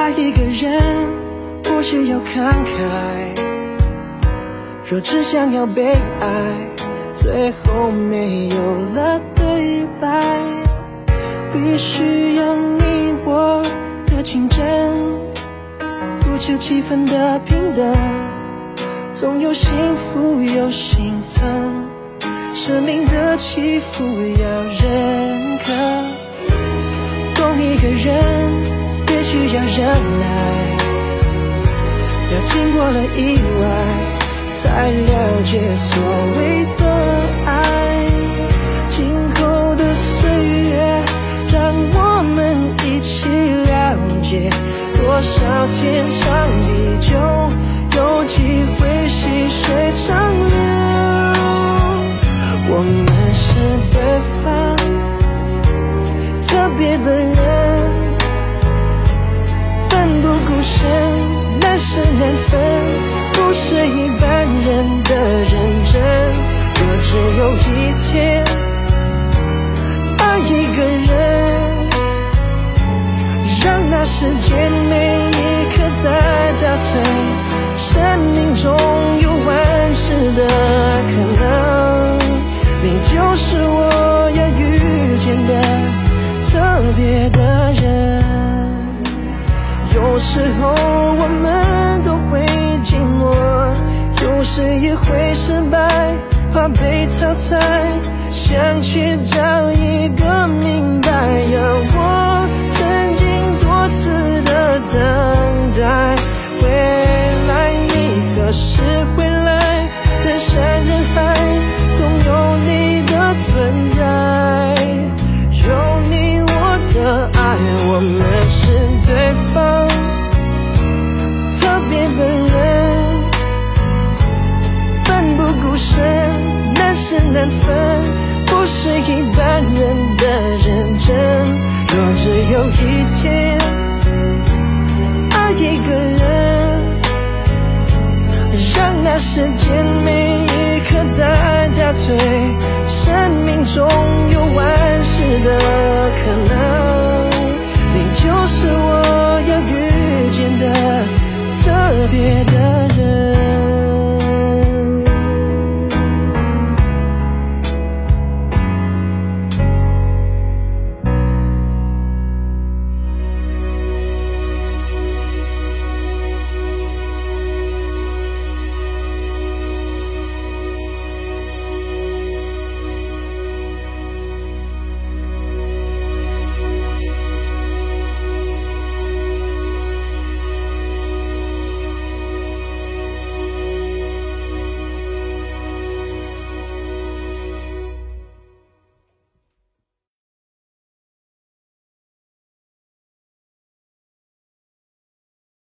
爱一个人不需要慷慨，若只想要被爱，最后没有了对白。必须要你我的竞争，不求气氛的平等，总有幸福有心疼，生命的起伏要认可。懂一个人也需要忍耐，要经过了意外才了解所谓的爱。今后的岁月让我们一起了解，多少天长地久，有机会细水长流。我们是对方特别的人，奋不顾身，难舍难分，不是一般人的认真。若只有一天爱一个人，让那时间每一刻在倒退，生命中有万事的可能，你就是我要遇见的特别的人。有时候我们都会寂寞，有时也会失败，怕被淘汰，想去找一个明白。我曾经多次的等待，未来你何时回来？人山人海，总有你的存在，有你我的爱，我们是对方特别的人，奋不顾身，难舍难分，不是一般人的认真。若只有一天爱一个人，让那时间每一刻在倒退，生命中有万事的可能，